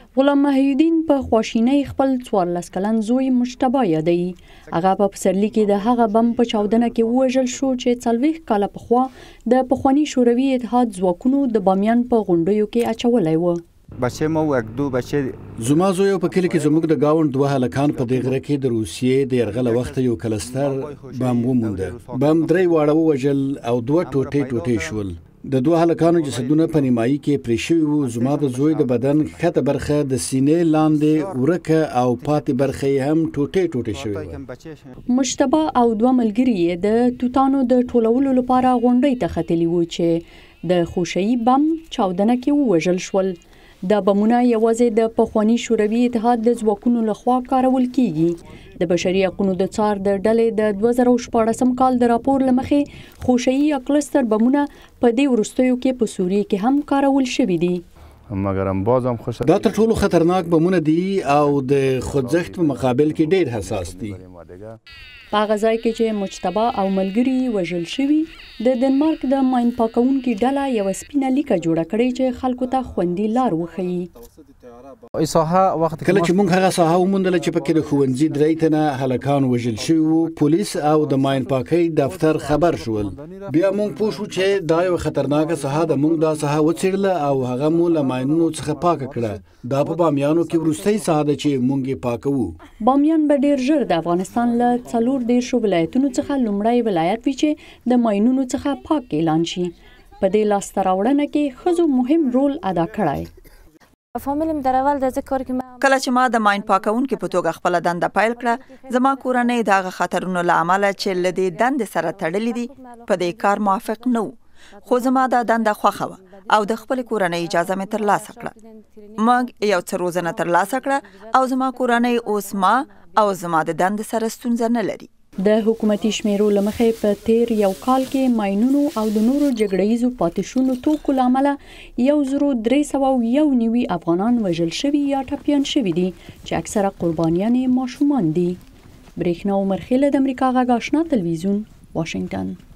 غلام محی الدین په خواشینۍ خپل 14 کلن زوی مجتبی یادوي. هغه په پسرلي کې د هغه بم په چاودنه کې ووژل شو چې 40 کاله پخوا د پخواني شوروي اتحاد ځواکونو د بامیان په غونډیو کې اچولی و. بچه ما و دو بچه زما زوی په کلی کې زموږ د گاوند دوه هلکان په دې غره کې د روسیې د یرغل وخت یو کلستر بم ومونده. بم 3 واړه ووژل او 2 ټوټې شول. د دوه هلکانو جسدونه په نیمایي کې پرې شوي وو. زما د زوی د بدن ښکته برخه د سینې لاندې ورکه او پاتې برخه یې هم ټوټې شوې وه. مجتبی او 2 ملګري یې د توتانو د ټولولو لپاره غونډۍ ته ختلي وو چې د خوشه‌يي بم چاودنه کې ووژل شول. دا بمونه یوازې د پخواني شوروي اتحاد د ځواکونو لخوا کارول کیږي. د بشري حقوقو د څار د ډلې د 2014 کال د راپور لمخې خوشه‌يي یا کلستر بمونه په دې وروستیو کې په سوریه کې هم کارول شوي دي. مګرم بازم خوش دا تر ټولو خطرناک بمونه دي او د خوځښت په مقابل کې ډېر حساس دي. په هغه ځای کې چې مجتبی او ملګري وژل شوي، د ډنمارک د ماین پاکونکي ډله یوه سپینه لیکه جوړه کړې چې خلکو ته خوندي لار وښیي. کله چې موږ هغه ساحه وموندله چې پکې د ښوونځي 3 تنه هلکان وژل شوي وو، پولیس او د ماین پاکۍ دفتر خبر شول. بیا موږ پوه شو چې دا یوه خطرناکه ساحه ده. موږ دا ساحه وڅېړله او هغه مو له ماینونو څخه پاکه کړه. دا په بامیانو کې وروستۍ ساحه ده چې موږ یې پاکوو. بامیان به ډېر ژر د افغانستان له 14 ولایتونو څخه لومړی ولایت وي چې د ماینونو څخه پاک اعلان شي. په دې لاسته راوړنه کې ښځو مهم رول ادا کړی. کله چې ما د ماین پاکونکي په توګه خپله دنده پیل کړه، زما کورنۍ د هغه خطرونو له امله چې له دې دندې سره تړلي دي په دې کار موافق نه وو. خو زما دا دنده خوښه وه او د خپلې کورنۍ اجازه مې ترلاسه کړه. موږ یو څه روزنه ترلاسه کړه او زما کورنۍ اوس ما او زما د دندې سره ستونزه نه لري. د حکومتي شمیرو له مخې په تیر یو کال کې ماینونو او د نورو جګړه ییزو پاتې شونو توکو له امله 1391 افغانان وژل شوي یا ټپیان شوي دي چې اکثره قربانیان یې ماشومان دي. برېښنا عمر خیل د امریکا غږ آشنا تلویزیون، واشنګټن.